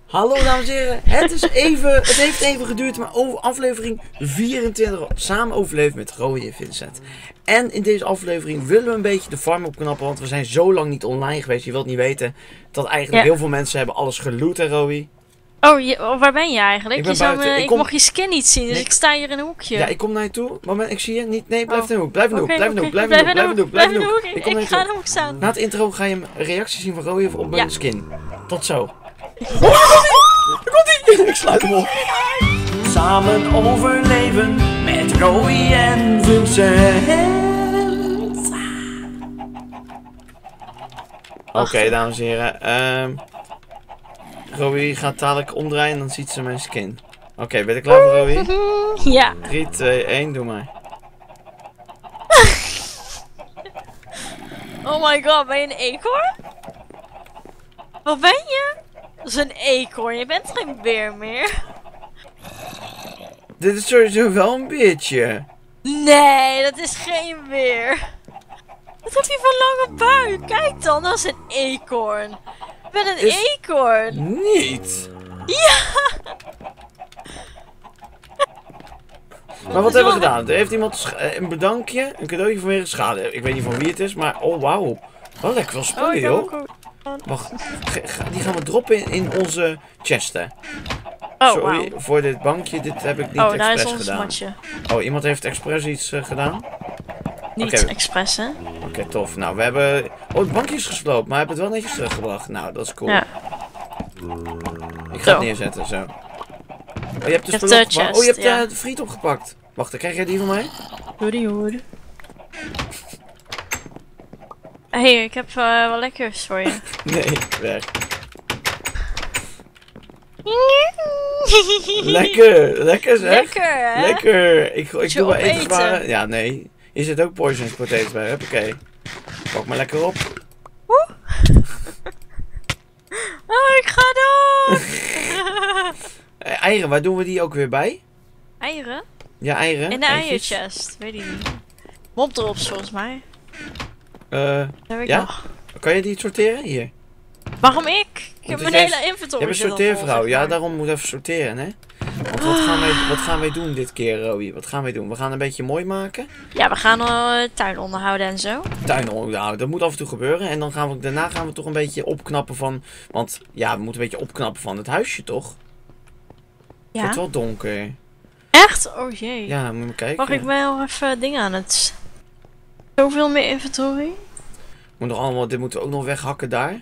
Hallo dames en heren, het heeft even geduurd, maar over aflevering 24 samen overleven met Roy en Vincent. En in deze aflevering willen we een beetje de farm opknappen, want we zijn zo lang niet online geweest. Je wilt niet weten dat eigenlijk heel veel mensen hebben alles geloot, hè Roy? Oh, waar ben je eigenlijk? Ik ben buiten. Ik mocht je skin niet zien, dus nee. Ik sta hier in een hoekje. Ja, ik kom naar je toe. Moment, ik zie je niet. Nee, blijf in de hoek. Blijf in de hoek. Oké, Blijf in de hoek. oké. Blijf in de hoek. Blijf in de hoek. Ik kom naar je ga in toe. de hoek staan. Na het intro ga je een reactie zien van Roy op mijn skin. Tot zo. Ik sluit hem op. Samen overleven met Roy en Vincent. Oké, dames en heren. Roy gaat dadelijk omdraaien en dan ziet ze mijn skin. Oké, ben je klaar voor Roy? Ja. 3, 2, 1, doe maar. Oh my god, ben je een eekhoorn? Wat ben je? Dat is een eekhoorn, je bent geen beer meer. Dit is sowieso wel een beertje. Nee, dat is geen beer. Wat heb je voor lange buik? Kijk dan, dat is een eekhoorn. Ik ben een eekhoorn. Niet. Ja. Maar wat hebben we gedaan? Er heeft iemand een bedankje, een cadeautje vanwege schade. Ik weet niet van wie het is, maar oh wauw. Wel lekker veel spullen, joh. Wacht, die gaan we droppen in onze chesten. Oh, sorry wow. voor dit bankje, dit heb ik niet daar is expres ons gedaan. matje. Oh, iemand heeft expres iets gedaan? Niet expres, hè? Oké, tof. Nou, we hebben... Oh, het bankje is gesloopt, maar we hebben het wel netjes teruggebracht. Nou, dat is cool. Ja. Ik ga het neerzetten, zo. Oh, je hebt de spullen opgepakt. Oh, je hebt de friet opgepakt. Wacht, dan krijg jij die van mij? Hoor. Hey, ik heb wel lekkers voor je. Nee, weg. Lekker zeg. Lekker, hè? Lekker. Ik doe wel opeten? etenswaren. Ja, nee. Hier zit ook poisonous potatoes bij. Oké. Pak maar lekker op. Oh, ik ga dood! Eieren, waar doen we die ook weer bij? Eieren? Ja, eieren. In de eitjes. eierchest, weet ik niet. Mopdrops volgens mij. Ja? Nog. Kan je die sorteren? Hier. Waarom ik? Ik heb mijn hele inventory. Je hebt een sorteervrouw. Ja, daarom moet even sorteren, hè? Want wat gaan wij doen dit keer, Roy? Wat gaan wij doen? We gaan een beetje mooi maken. Ja, we gaan tuin onderhouden en zo. Tuin onderhouden, dat moet af en toe gebeuren. En dan daarna gaan we toch een beetje opknappen van... Want ja, we moeten een beetje opknappen van het huisje, toch? Ja. Het wordt wel donker. Echt? Oh jee. Ja, moet je kijken. Mag ik wel even dingen aan het... Zoveel meer inventory? Dit moeten we ook nog weghakken daar.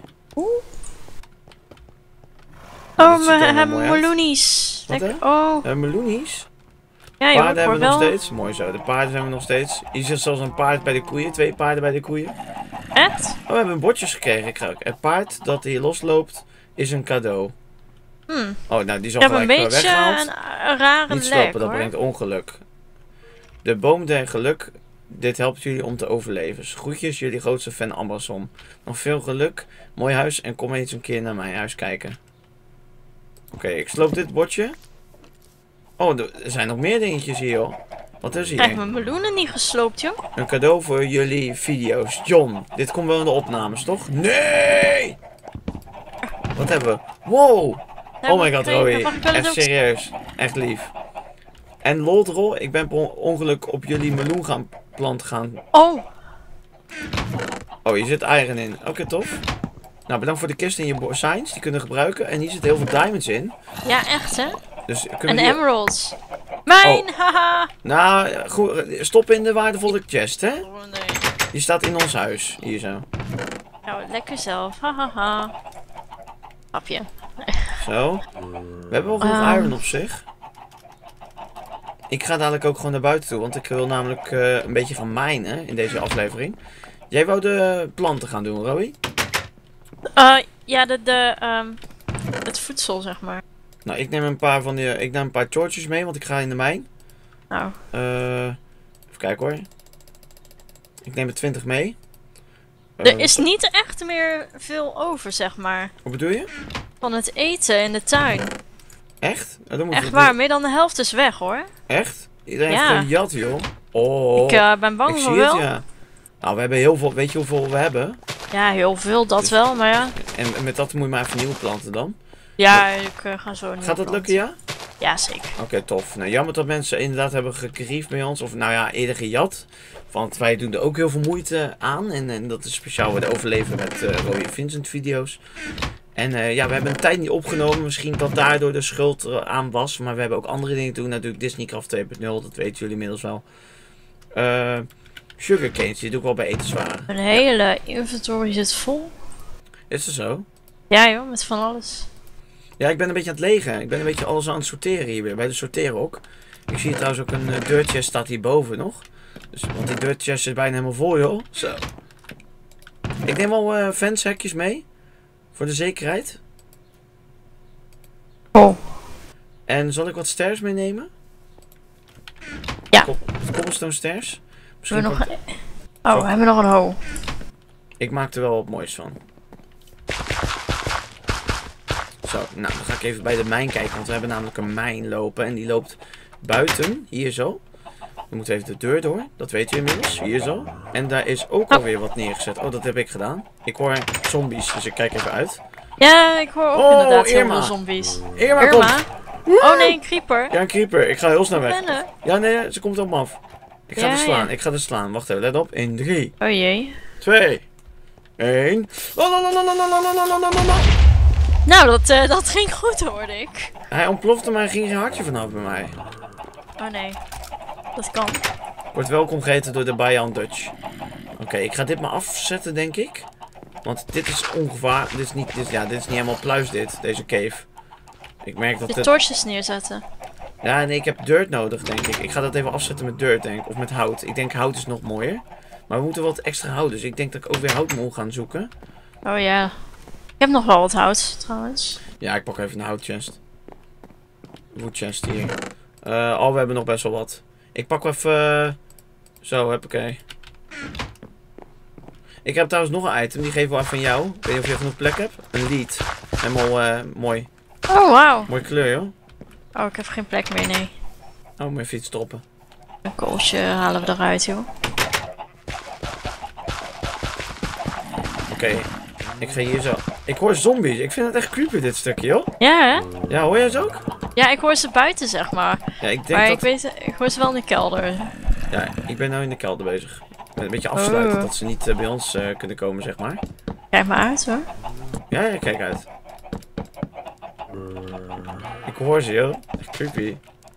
Oh, we hebben meloenies. Meloenies? Ja, joh, paarden hebben we nog wel. steeds. Mooi zo, de paarden zijn we nog steeds. Hier zit zelfs een paard bij de koeien, 2 paarden bij de koeien. Echt? Oh, we hebben bordjes gekregen. Het paard dat hier losloopt is een cadeau. Oh, nou die is al ik heb gelijk een beetje weggehaald. een rare Niet lek, stoppen, dat hoor. brengt ongeluk. De boom der geluk. Dit helpt jullie om te overleven. Groetjes, jullie grootste fan Amazon. Nog veel geluk, mooi huis en kom eens een keer naar mijn huis kijken. Oké, ik sloop dit bordje. Oh, er zijn nog meer dingetjes hier, joh. Wat is hier? Krijg mijn meloenen niet gesloopt, joh. Een cadeau voor jullie video's. John, dit komt wel in de opnames, toch? Nee! Wat hebben we? Wow! Oh my god, Roy. Echt serieus. Echt lief. En Loldrol, ik ben per ongeluk op jullie meloen gaan. Oh! Oh, hier zit eieren in. Oké, tof. Nou, bedankt voor de kist en je signs. Die kunnen we gebruiken. En hier zitten heel veel diamonds in. Ja, echt, hè? Dus en emeralds. Mijn, haha! Nou, goed. Stop in de waardevolle chest, hè? Oh, nee. Die staat in ons huis. Hier zo. Nou, lekker zelf. Hahaha. Hapje. Zo. We hebben wel genoeg iron op zich. Ik ga dadelijk ook gewoon naar buiten toe. Want ik wil namelijk een beetje gaan minen in deze aflevering. Jij wou de planten gaan doen, Roy? Ja, het voedsel, zeg maar. Nou, ik neem een paar torches mee, want ik ga in de mijn. Nou. Even kijken hoor. Ik neem er 20 mee. Er is niet echt meer veel over, zeg maar. Wat bedoel je? Van het eten in de tuin. Echt? Echt waar, meer dan de helft is weg, hoor. Echt? Iedereen heeft gewoon jat, joh. Oh. Ik ben bang voor wel. Ja. Nou, we hebben heel veel. Weet je hoeveel we hebben? Ja, heel veel, dat dus, wel, maar ja. En met dat moet je maar even nieuwe planten dan. Ja, ik ga zo nu. Gaat dat lukken, ja? Ja, zeker. Oké, tof. Nou, jammer dat mensen inderdaad hebben gegriefd bij ons. Of nou ja, eerder gejat. Want wij doen er ook heel veel moeite aan. En dat is speciaal voor de overleven met Roy Vincent video's. En ja, we hebben een tijd niet opgenomen. Misschien dat daardoor de schuld aan was. Maar we hebben ook andere dingen te doen. Natuurlijk Disneycraft 2.0. Dat weten jullie inmiddels wel. Sugarcanes, die doe ik wel bij etenswaren. Mijn hele inventory zit vol. Is dat zo? Ja joh, met van alles. Ja, ik ben een beetje aan het legen. Ik ben een beetje alles aan het sorteren hier weer. Bij de sorteerhok. Ik zie trouwens ook een dirt chest staat hierboven nog. Dus, want die dirt chest is bijna helemaal vol, joh. Zo. Ik neem al venshekjes mee. Voor de zekerheid. Oh. En zal ik wat stairs meenemen? Ja. Cobblestone stairs. Misschien nog een... Oh, we hebben nog een hoe. Ik maak er wel wat moois van. Zo, nou dan ga ik even bij de mijn kijken. Want we hebben namelijk een mijn lopen. En die loopt buiten. Hier zo. We moeten even de deur door. Dat weet u inmiddels. Hier zo. En daar is ook alweer wat neergezet. Oh, dat heb ik gedaan. Ik hoor zombies. Dus ik kijk even uit. Ja, ik hoor ook inderdaad heel veel zombies. Irma komt. Oh nee, een creeper. Ja, een creeper. Ik ga heel snel weg. Rennen. Ja, nee, ze komt op me af. Ik ga er slaan. Ja. Ik ga er slaan. Wacht even, let op. In 3. Oh jee. 2. 1. Nou, dat ging goed hoorde ik. Hij ontplofte, maar er ging geen hartje vanaf bij mij. Oh nee. Dat kan. Wordt welkom geheten door de Bayan Dutch. Oké, ik ga dit maar afzetten, denk ik. Want dit is ongevaar. Dit is niet helemaal pluis deze cave. Ik merk dat de torches neerzetten. Ja, nee, ik heb dirt nodig, denk ik. Ik ga dat even afzetten met dirt, denk ik. Of met hout. Ik denk hout is nog mooier. Maar we moeten wat extra hout. Dus ik denk dat ik ook weer hout moet gaan zoeken. Oh ja. Ik heb nog wel wat hout, trouwens. Ja, ik pak even een houtchest. Woodchest hier. We hebben nog best wel wat. Ik pak even... Zo, hoppakee. Ik heb trouwens nog een item. Die geef ik wel even aan jou. Ik weet niet of je genoeg plek hebt. Een lead. Helemaal mooi. Oh, wauw. Mooie kleur, joh. Oh, ik heb geen plek meer, nee. Oh, moet even iets stoppen. Een kooltje halen we eruit, joh. Oké. Ik ga hier zo. Ik hoor zombies. Ik vind het echt creepy, dit stukje, joh. Ja, hè? Ja, hoor jij ze ook? Ja, ik hoor ze buiten, zeg maar. Ja, ik denk maar dat... ik hoor ze wel in de kelder. Ja, ik ben nou in de kelder bezig. Met een beetje afsluiten, dat ze niet bij ons kunnen komen, zeg maar. Kijk maar uit, hoor. Ja, kijk uit. Ik hoor ze, joh. Echt creepy.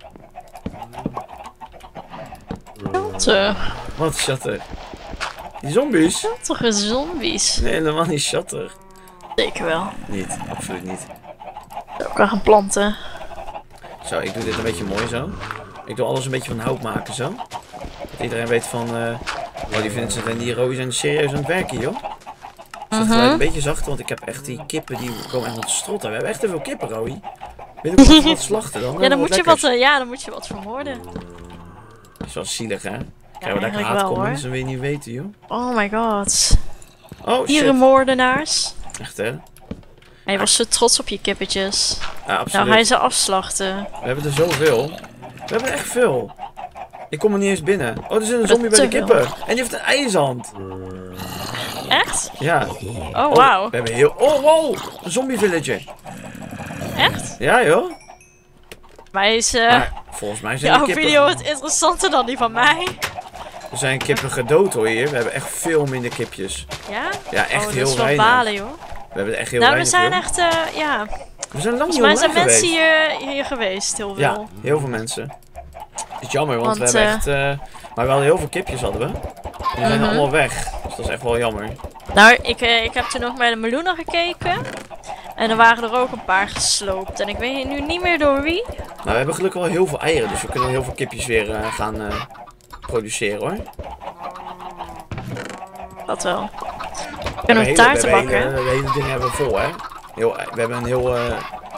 Shatter. Wat shatter? Die zombies? Schattige zombies. Nee, helemaal niet shatter. Zeker wel. Niet, absoluut niet. Ook wel gaan planten. Zo, ik doe dit een beetje mooi zo. Ik doe alles een beetje van hout maken zo. Dat iedereen weet van... oh, die Vincent en die Roy zijn serieus aan het werken, joh. Ik zet het een beetje zachter, want ik heb echt die kippen die komen echt op de strot. We hebben echt te veel kippen, Roy. Weet je hoe wat slachten dan? Ja, dan moet je wat vermoorden. Dat is wel zielig, hè? Krijgen we eigenlijk daar wel, comments, dan wil je niet weten, joh. Oh my god. Oh, dierenmoordenaars. Echt, hè? Hij was zo trots op je kippetjes. Ja, absoluut. Nou, hij ze afslachten. We hebben er zoveel. We hebben er echt veel. Ik kom er niet eens binnen. Oh, er zit een zombie bij de kippen. En die heeft een ijzand. Echt? Ja. Oh, wauw. We hebben heel... Oh, wow. Een zombie village. Echt? Ja, joh. Maar is... Maar volgens mij zijn jouw de kippen... video wat interessanter dan die van mij. Er zijn kippen gedood, hoor, hier. We hebben echt veel minder kipjes. Ja? Ja, echt heel dat is wel weinig. balen, joh. We hebben echt heel nou, weinig. we zijn joh. echt, ja... We zijn lang niet Volgens mij zijn geweest. mensen hier geweest, heel veel. Ja, heel veel mensen. Het is jammer, want we hebben echt... maar we hadden heel veel kipjes, hadden we. En die zijn allemaal weg. Dus dat is echt wel jammer. Nou, ik heb toen nog bij de meloenen gekeken. En er waren er ook een paar gesloopt. En ik weet nu niet meer door wie. Nou, we hebben gelukkig wel heel veel eieren. Dus we kunnen heel veel kipjes weer gaan produceren, hoor. Dat wel. We kunnen een taart bakken. De hele dingen hebben we vol, hè. We hebben een heel... we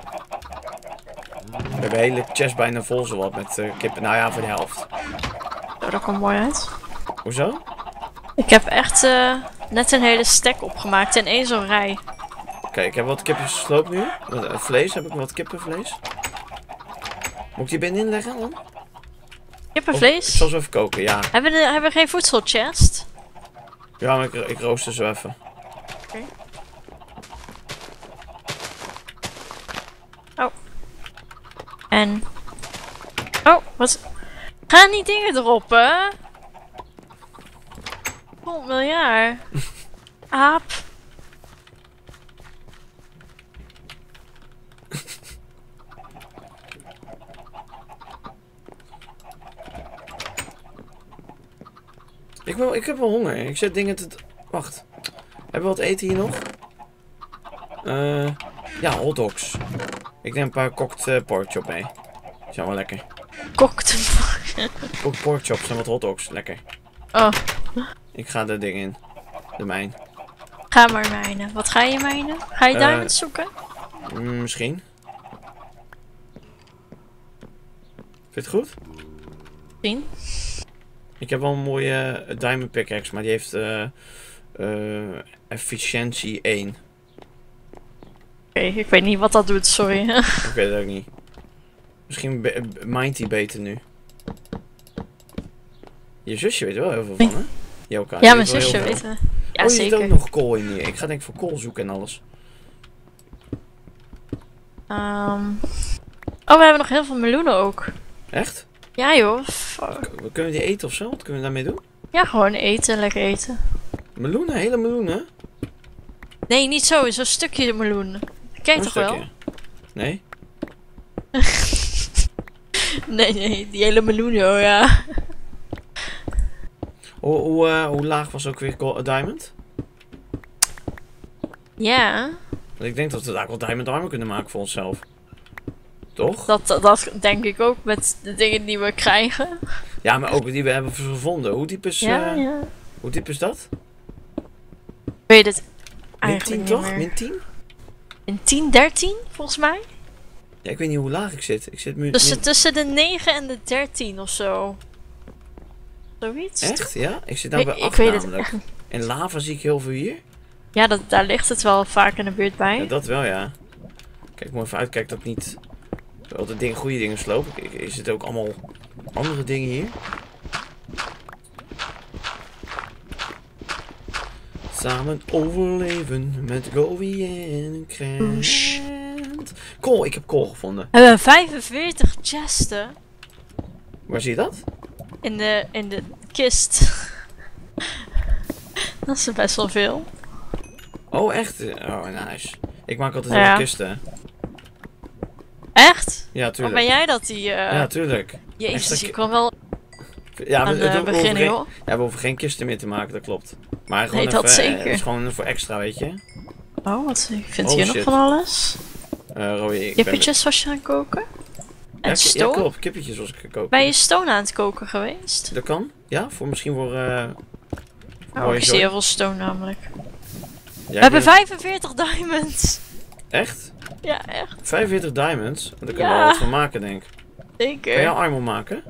hebben een hele chest bijna vol, zowat met kippen. Nou ja, voor de helft. Oh, dat komt mooi uit. Hoezo? Ik heb echt net een hele stack opgemaakt in één zo'n rij. Oké, ik heb wat kipjes gesloopt nu. Vlees, heb ik wat kippenvlees. Moet ik die binnenin leggen dan? Kippenvlees? Ik zal ze even koken, ja. Hebben we geen voedselchest? Ja, maar ik rooster ze even. Oké. En... Oh, wat... Ga niet dingen droppen. 100 miljard. Aap. Ik heb wel honger. Ik zet dingen te... Wacht. Hebben we wat eten hier nog? Ja, hotdogs. Ik neem een paar cooked pork chop mee. Die zijn wel lekker. Kokte. Cooked pork chops en wat hotdogs. Lekker. Oh, Ik ga de ding in. De mijn. ga maar mijnen. Wat ga je mijnen? Ga je diamonds zoeken? Misschien. Vind je het goed? Zien. Ik heb wel een mooie diamond pickaxe, maar die heeft efficiëntie 1. Oké, ik weet niet wat dat doet, sorry. Ik weet het ook niet. Misschien mindt hij beter nu. Je zusje weet er wel heel veel van, hè? Joka, Ja, mijn zusje weet het. Ja, oh, je zeker. zit ook nog kool in hier. Ik ga denk ik voor kool zoeken en alles. Oh, we hebben nog heel veel meloenen ook. Echt? Ja joh. Fuck. Kunnen we die eten of zo? Wat kunnen we daarmee doen? Ja, gewoon eten, lekker eten. Meloenen? Hele meloenen? Nee, niet zo, zo'n stukje meloen. Kijk Een toch stukje. wel? Nee? Nee, die hele meloen joh, ja. Hoe laag was ook weer diamond? Ja, Want ik denk dat we daar wel diamond armor kunnen maken voor onszelf. Toch? dat denk ik ook met de dingen die we krijgen. Ja, maar ook die we hebben gevonden. Hoe diep is, Ja. hoe diep is dat? Ik weet het Min 10 eigenlijk niet toch? meer. Min 10? In 10, 13 volgens mij. Ja, ik weet niet hoe laag ik zit. Ik zit nu... Tussen de 9 en de 13 of zo. Zoiets. Echt? Ja? Ik zit nou bij 8 ik weet het namelijk. echt niet. En lava zie ik heel veel hier. Ja, daar ligt het wel vaak in de buurt bij. Ja, dat wel, ja. Kijk, ik moet even uitkijken dat ik niet... Altijd goede dingen sloop. Er zitten ook allemaal andere dingen hier. Samen overleven met Gowie en een krent. Kool, ik heb kool gevonden. We hebben 45 chesten Waar zie je dat? in de kist. Dat is best wel veel. Oh, echt? Oh, nice. Ik maak altijd Ja. hele kisten. Echt? Ja, Of tuurlijk. ben jij dat die... Ja, tuurlijk. Jezus, Extra je kan wel Ja, aan we het beginnen, joh. ja, we hoeven geen kisten meer te maken, dat klopt. Maar gewoon Nee, dat even, zeker. het is gewoon voor extra, weet je. Oh, wat ik vind Oh, hier nog shit. van alles. Roy, ik Kippetjes was je aan het koken? En Ja, stone? klopt. Kippetjes was ik gekookt. Ben je stone aan het koken geweest? Dat kan? Ja, misschien voor... Oh, mooie ik zie joy. heel veel stone namelijk. Ja, We hebben 45 diamonds. Echt? Ja, echt. 45 diamonds? Daar kunnen we Ja. wel wat van maken, denk ik. Kan je Zeker. armor maken?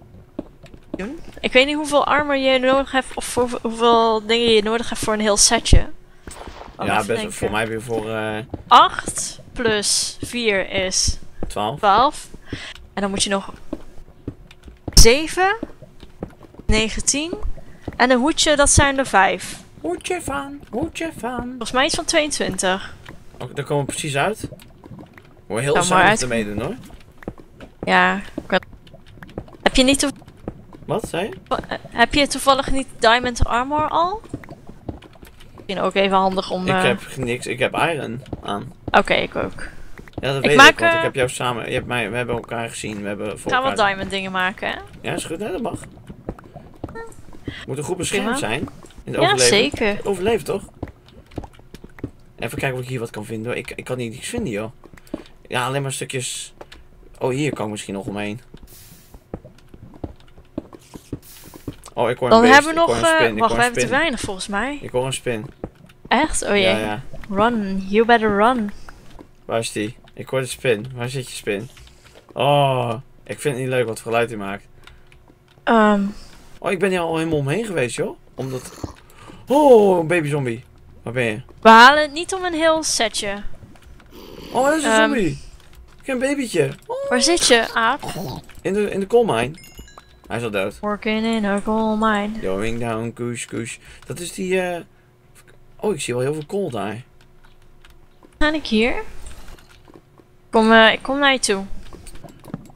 Ik weet niet hoeveel armor je nodig hebt of hoeveel dingen je nodig hebt voor een heel setje. Ja, best voor mij weer voor 8 plus 4 is 12. 12. En dan moet je nog 7, 19. En een hoedje, dat zijn er 5. Hoedje van, hoedje van. Volgens mij iets van 22. Oh, daar komen we precies uit. Moet heel maar zuinig uit- ermee doen, hoor. Ja. Heb je niet Wat, zei je? heb je toevallig niet diamond armor al? Misschien ook even handig om... Ik heb niks, ik heb iron aan. Oké, ik ook. Ja, dat Ik weet maak, ik, want ik heb jou samen, we hebben elkaar gezien, we hebben voor Gaan we elkaar... diamond dingen maken, hè? Ja, is goed, nee, dat mag. Moet een goed beschermd Prima. zijn. In het Ja, overleven. zeker. Overleven, toch? Even kijken of ik hier wat kan vinden, hoor. Ik kan niet niks vinden, joh. Ja, alleen maar stukjes... Oh, hier kan ik misschien nog omheen. Oh, ik hoor een Dan beest. hebben we Ik nog... hoor een spin. Ik wacht, hoor we een hebben te spin. weinig volgens mij. Ik hoor een spin. Echt? Oh jee. Ja, ja. Run. You better run. Waar is die? Ik hoor de spin. Waar zit je spin? Oh, ik vind het niet leuk wat voor geluid hij maakt. Oh, ik ben hier al helemaal omheen geweest, joh. Omdat... Oh, een baby zombie. Waar ben je? We halen het niet om een heel setje. Oh, dat is een zombie. Ik heb een babytje. Oh, Waar zit je, aap? in de coalmine. Hij is al dood. Working in a coal mine. Going down, kush, kush. Dat is die, Oh, ik zie wel heel veel kool daar. Ga ik hier? Ik kom naar je toe.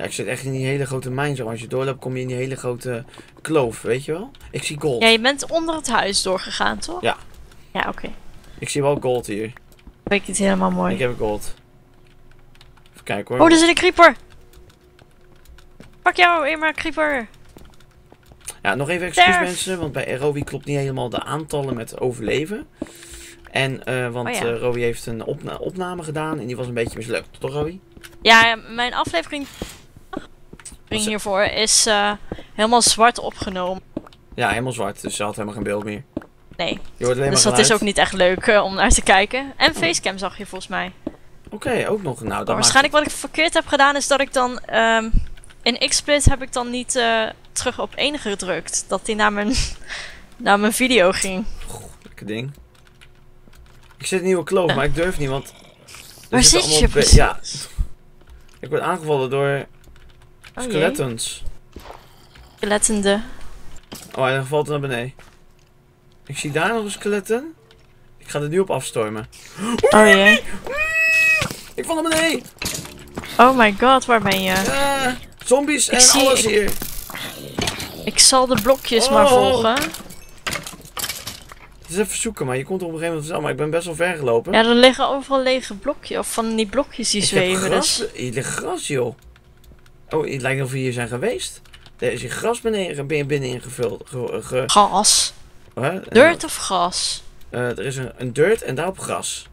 Ja, ik zit echt in die hele grote mijn zo. Als je doorloopt kom je in die hele grote kloof, weet je wel? Ik zie gold. Ja, je bent onder het huis doorgegaan, toch? Ja. Ja, oké. Ik zie wel gold hier. Vind ik het helemaal mooi. Ik heb gold. Even kijken hoor. Oh, er zit een creeper! Pak jou, Irma, creeper! Ja, nog even excuus Sterf. mensen, want bij Rowie klopt niet helemaal de aantallen met overleven. En, want Oh ja. Rowie heeft een opname gedaan en die was een beetje mislukt, toch Rowie? Ja, mijn aflevering hiervoor is helemaal zwart opgenomen. Ja, helemaal zwart, dus ze had helemaal geen beeld meer. Nee, Je hoort alleen dus maar dat is geluid. ook niet echt leuk om naar te kijken. En facecam zag je volgens mij. Oké, ook nog. Nou, dat Maar waarschijnlijk wat ik verkeerd heb gedaan is dat ik dan... in XSplit heb ik dan niet terug op 1 gedrukt. Dat die naar mijn video ging. Lekker ding. Ik zit in een nieuwe kloof, maar ik durf niet, want... Waar zitten zit je allemaal precies? Ja. Ik word aangevallen door Oh, skeletons. Skelettende. Oh, hij valt naar beneden. Ik zie daar nog een skeleton. Ik ga er nu op afstormen. Oh jee. Ik val naar beneden. Oh my god, waar ben je? Zombies en zie- alles hier. Ik zal de blokjes maar volgen. Het is even zoeken, maar je komt er op een gegeven moment zelf. Maar ik ben best wel ver gelopen. Ja, er liggen overal lege blokjes. Of van die blokjes die Ik heb zweven. gras. Dus... Hier ligt gras, joh. Oh, het lijkt of we hier zijn geweest. Er is hier gras binnenin gevuld. Gas. Hè? Dirt of gras? Er is een dirt en daarop gras.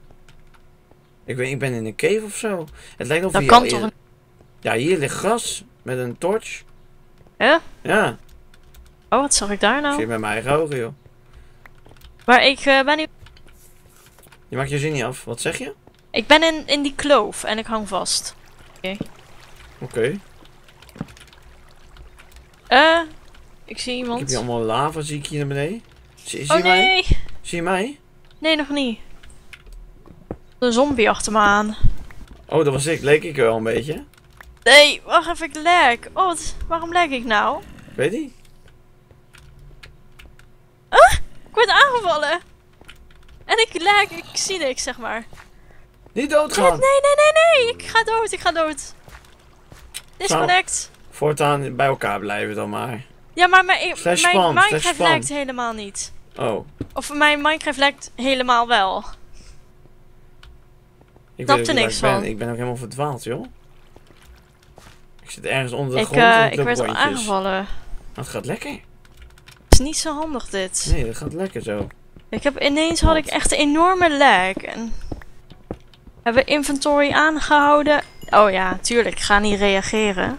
Ik ben in een cave of zo. Het lijkt of Dat hier kan al toch eerder- Ja, hier ligt gras met een torch. Hè? Ja, Oh, wat zag ik daar ik nou? zie het met mijn eigen ogen, joh. Maar ik ben niet... Je maakt je zin niet af. Wat zeg je? Ik ben in die kloof en ik hang vast. Oké. Ik zie Ik iemand. heb hier allemaal lava, zie ik hier naar beneden. Zie je Oh mij? nee! Zie je mij? Nee, nog niet. Een zombie achter me aan. Oh, dat was ik. Leek ik wel een beetje. Nee, wacht even, ik lag. Oh, waarom lag ik nou? Ik weet niet. Ik word aangevallen. En ik lag, ik zie niks, zeg maar. Niet doodgaan. Nee, ik ga dood. Disconnect. Voortaan bij elkaar blijven dan maar. Ja, maar mijn Slash spam, slash Minecraft spam. lagt helemaal niet. Oh. Of mijn Minecraft lagt helemaal wel. Ik Snap weet er ook niet niks waar ik ben. van. Ik ben ook helemaal verdwaald, joh. Ik zit ergens onder de Ik grond en werd al aangevallen. Nou, het gaat lekker. Het is niet zo handig dit. Nee, dat gaat lekker zo. Ineens had ik echt een enorme lag. En hebben inventory aangehouden. Oh ja, tuurlijk, ik ga niet reageren.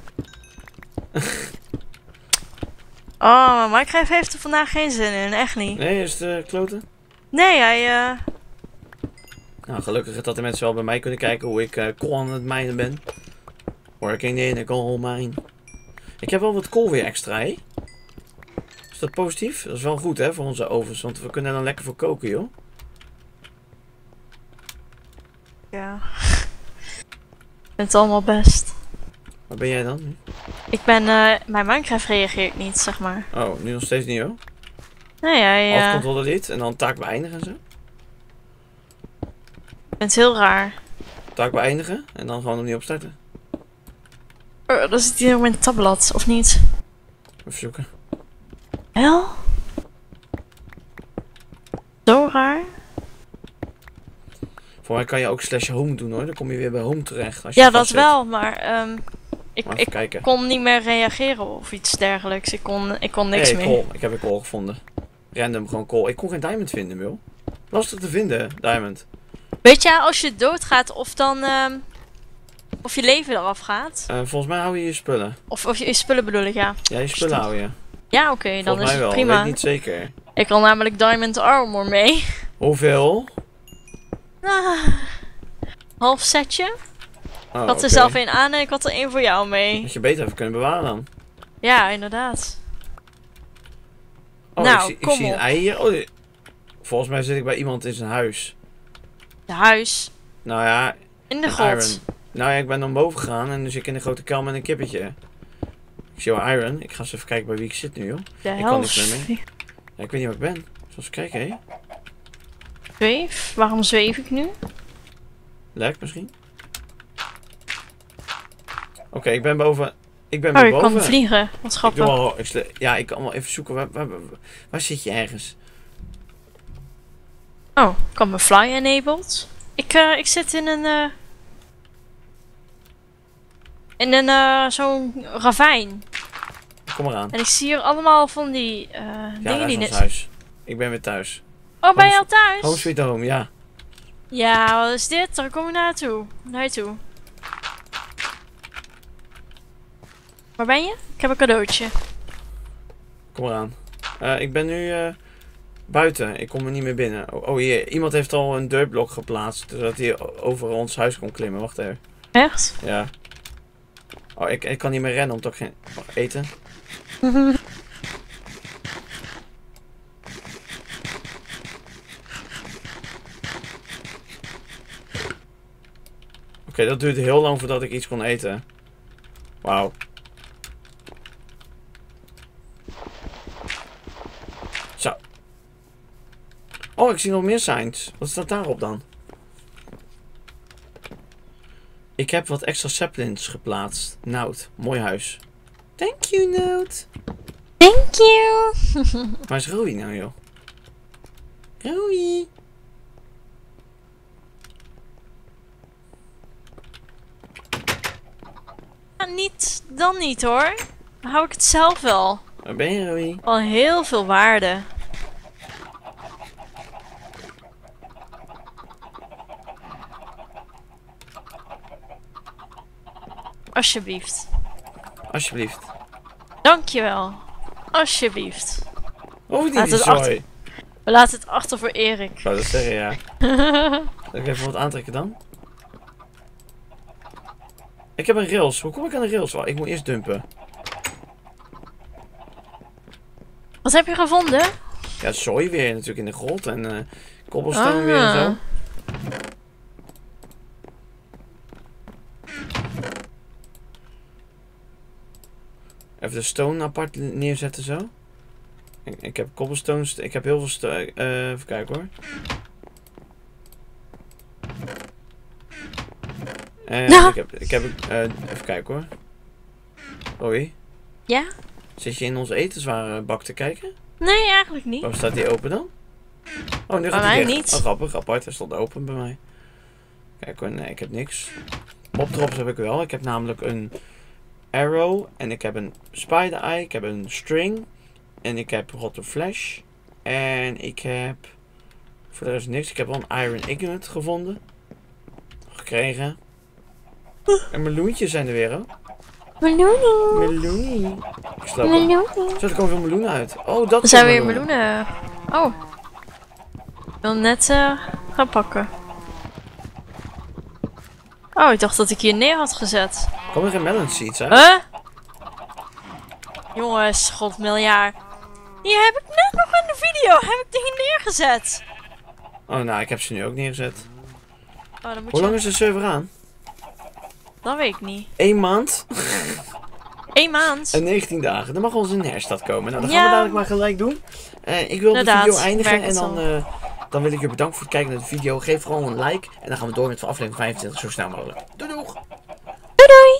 Oh, maar Minecraft heeft er vandaag geen zin in, echt niet. Nee, is het kloten? Nee, hij Nou, gelukkig dat de mensen wel bij mij kunnen kijken hoe ik kool aan het mijnen ben. Working in a coal mine. Ik heb wel wat kool weer extra, hè? Is dat positief? Dat is wel goed, hè, voor onze ovens. Want we kunnen er dan lekker voor koken, joh. Ja. Ik vind het allemaal best. Waar ben jij dan nu? Ik ben, mijn Minecraft reageert niet, zeg maar. Oh, nu nog steeds niet, hoor. Nee, hij Alt-control delete en dan taak beëindigen en zo. vindt het heel raar. Taak beëindigen en dan gewoon opnieuw opstarten. Dan zit hij op mijn tabblad, of niet? Even zoeken. Wel? Zo raar. Voor mij kan je ook /home doen, hoor. Dan kom je weer bij home terecht. Als je Ja, dat vastzit. wel, maar Maar even ik kijken. kon niet meer reageren of iets dergelijks. Ik kon niks Nee, meer. kool. Ik heb een kool gevonden. Random, gewoon kool. Ik kon geen diamond vinden, joh. Lastig te vinden, diamond. Weet je, als je doodgaat of dan... of je leven eraf gaat. Volgens mij hou je je spullen. Of je spullen bedoel ik, ja. Ja, je spullen hou je. Ja, oké, dan Volgens is mij het wel. prima. Weet niet zeker. Ik kan namelijk Diamond Armor mee. Hoeveel? Half setje. Oh, Ik had er zelf één aan en ik had er één voor jou mee. Had je beter even kunnen bewaren dan. Ja, inderdaad. Oh, Nou, ik kom zie een op. ei hier. Oh, volgens mij zit ik bij iemand in zijn huis. De huis. Nou ja, In de een grot. iron. Nou ja, ik ben dan boven gegaan en nu zit ik in een grote kuil met een kippetje. Ik zie wel iron. Ik ga eens even kijken bij wie ik zit nu, joh. De Ik kan niks helft. meer. Ja, ik weet niet waar ik ben. Zoals kijken, hé. Zweef? Waarom zweef ik nu? Lek misschien? Oké, ik ben boven. Ik ben Oh, weer ik boven. kan vliegen. Wat Ik grappig. doe al, ja, ik kan wel even zoeken. Waar zit je ergens? Oh, ik kan me fly enabled. Ik zit in een... zo'n ravijn. Kom eraan. En ik zie hier allemaal van die Ja, dingen daar die is ons net... huis. Ik ben weer thuis. Oh, ben je al thuis? Home sweet home, ja. Ja, wat is dit? Daar kom ik naartoe. Naar je toe. Waar ben je? Ik heb een cadeautje. Kom eraan. Ik ben nu buiten. Ik kom er niet meer binnen. Oh, hier. Iemand heeft al een deurblok geplaatst. Zodat hij over ons huis kon klimmen. Wacht even. Echt? Ja. Oh, ik kan niet meer rennen omdat ik geen... Wacht, eten. Oké, dat duurde heel lang voordat ik iets kon eten. Wauw. Zo. Oh, ik zie nog meer signs. Wat staat daarop dan? Ik heb wat extra saplings geplaatst. Nout, mooi huis. Thank you, Nout. Thank you. Waar is Rowie nou, joh? Rowie. Ja, niet, dan niet hoor. Dan hou ik het zelf wel. Waar ben je, Rowie? Al heel veel waarde. Alsjeblieft. Alsjeblieft. Dankjewel. Alsjeblieft. Oh, die Laat is het achter- zooi. We laten het achter voor Erik. Ik wou dat zeggen, ja. Zal ik even wat aantrekken dan? Ik heb een rails. Hoe kom ik aan de rails? Ik moet eerst dumpen. Wat heb je gevonden? Ja, zooi weer natuurlijk in de grot en cobblestone weer en zo. Even de stone apart neerzetten zo. Ik heb cobblestones. Ik heb heel veel even kijken hoor. En Ja. ik heb even kijken hoor. Hoi. Ja? Zit je in onze etenswarenbak te kijken? Nee, eigenlijk niet. Waarom staat die open dan? Oh, nu gaat Bij hij mij dicht. niet. Oh, grappig, apart. Hij stond open bij mij. Kijk hoor, nee, ik heb niks. Mobdrops heb ik wel. Ik heb namelijk een arrow. En ik heb een spider eye. Ik heb een string. En ik heb rotte flash. En ik heb... Voor de rest niks. Ik heb wel een iron ingot gevonden. Gekregen. En meloentjes zijn er weer, hoor. Meloenen. Meloenie. Ik sloop hem. Meloenen. Zo, er komen veel meloenen uit. Oh, dat Er zijn weer meloenen. Oh. Ik wil net gaan pakken. Oh, ik dacht dat ik hier neer had gezet. Komen er geen melon seeds uit? Huh? Jongens, god miljard. Hier heb ik net nog in de video heb ik die hier neergezet. Oh, nou, ik heb ze nu ook neergezet. Oh, dan moet Hoe je... lang is de server aan? Dat weet ik niet. 1 maand 1 maand. en 19 dagen. Dan mag ons een herstad komen. Nou, dat gaan Ja. we dadelijk maar gelijk doen. Ik wil de Inderdaad, video eindigen werkt en het dan wil ik je bedanken voor het kijken naar de video. Geef vooral een like en dan gaan we door met aflevering 25 zo snel mogelijk. Doei doeg! Doei doei!